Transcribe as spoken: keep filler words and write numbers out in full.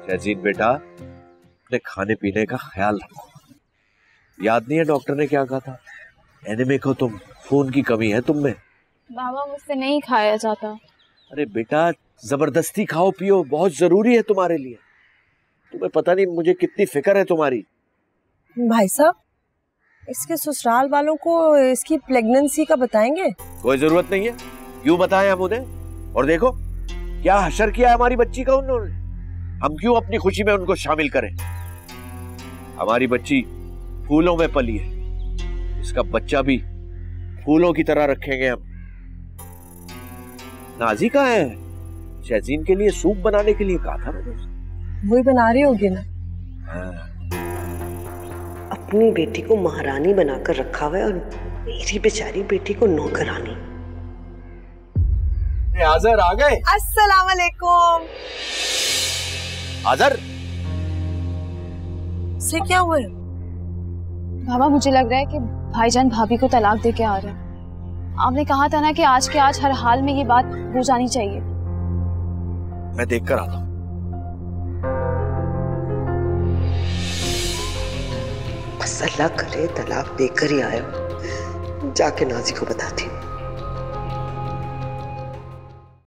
शहजीन बेटा, अपने खाने पीने का ख्याल रखो। याद नहीं है डॉक्टर ने क्या कहा था? एनीमिक हो तुम, खून की कमी है तुम में। बाबा मुझसे नहीं खाया जाता। अरे बेटा जबरदस्ती खाओ पियो, बहुत जरूरी है तुम्हारे लिए। तुम्हें पता नहीं मुझे कितनी फिक्र है तुम्हारी। भाई साहब, इसके ससुराल वालों को इसकी प्रेगनेंसी का बताएंगे? कोई जरूरत नहीं है, क्यों बताएं हम उन्हें। और देखो क्या हशर किया हमारी बच्ची का उन्होंने, हम क्यों अपनी खुशी में उनको शामिल करें। हमारी बच्ची फूलों में पली है, इसका बच्चा भी फूलों की तरह रखेंगे हम। नाजी कहाँ है? शहजीन के लिए सूप बनाने के लिए कहा था मैंने। वही बना रही होगी ना। हाँ। अपनी बेटी को महारानी बनाकर रखा हुआ है और मेरी बेचारी बेटी को नौकरानी। आजर आ गए। अस्सलाम वालेकुम। आजर से क्या हुआ है? बाबा मुझे लग रहा है कि भाईजान भाभी को तलाक दे के आ रहे हैं। आपने कहा था ना कि आज के आज हर हाल में ये बात हो जानी चाहिए। मैं देख कर आता हूँ। बस अल्लाह करे तलाक देकर ही आया, जाके नाजी को बताती हूँ।